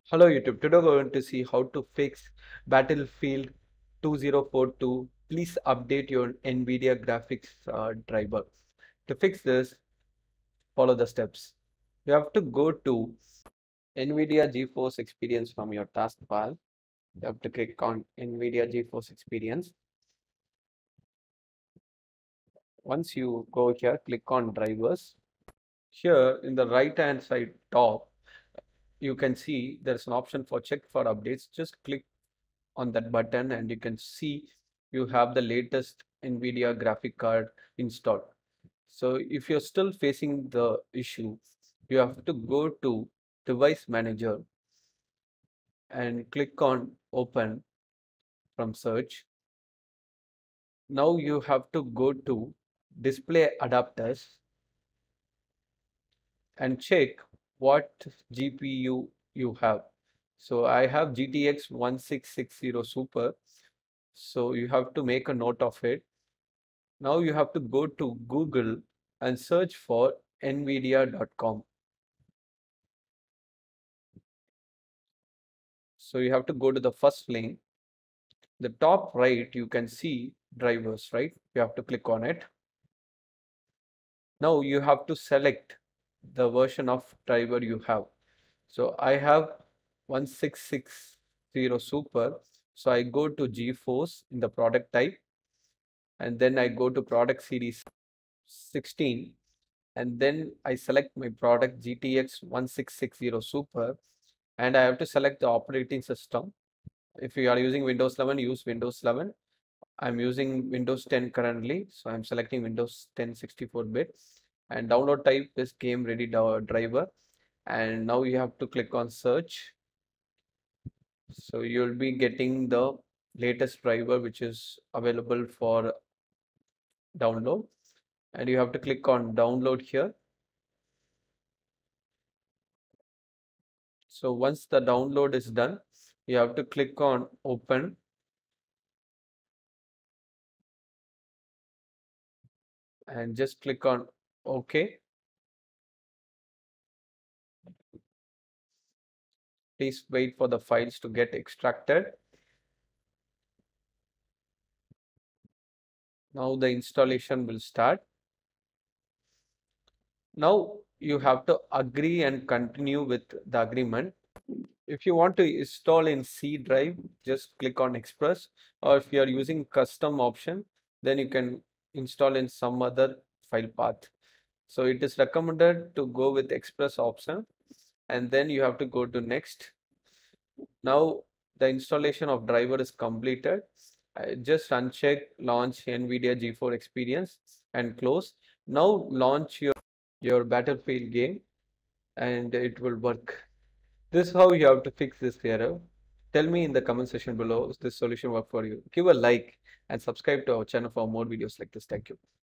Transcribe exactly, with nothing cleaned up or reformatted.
Hello YouTube, today we're going to see how to fix Battlefield two thousand forty-two. Please update your NVIDIA graphics uh, driver. To fix this, follow the steps. You have to go to NVIDIA GeForce Experience from your taskbar. You have to click on NVIDIA GeForce Experience. Once you go here, click on drivers. Here in the right hand side top, you can see there's an option for check for updates. Just click on that button and you can see you have the latest NVIDIA graphic card installed. So if you're still facing the issue, you have to go to Device Manager and click on Open from search. Now you have to go to Display Adapters and check what G P U you have. So I have G T X one six six zero Super. So you have to make a note of it. Now you have to go to Google and search for nvidia dot com. So you have to go to the first link. The top right, you can see drivers, right? You have to click on it. Now you have to select the version of driver you have. So I have one six six zero Super. So I go to GeForce in the product type, and then I go to product series sixteen, and then I select my product G T X one six six zero Super, and I have to select the operating system. If you are using Windows eleven, use Windows eleven. I'm using Windows ten currently, so I'm selecting Windows ten sixty-four bit, and download type is game ready driver. And now you have to click on search. So you'll be getting the latest driver which is available for download, and you have to click on download here. So once the download is done, you have to click on open, and just click on OK. Please wait for the files to get extracted. Now the installation will start. Now you have to agree and continue with the agreement. If you want to install in C drive, just click on Express, or if you are using custom option, then you can install in some other file path. So it is recommended to go with Express option, and then you have to go to next. Now the installation of driver is completed. I just uncheck launch NVIDIA GeForce Experience and close. Now launch your, your Battlefield game and it will work. This is how you have to fix this error. Tell me in the comment section below, does this solution work for you? Give a like and subscribe to our channel for more videos like this. Thank you.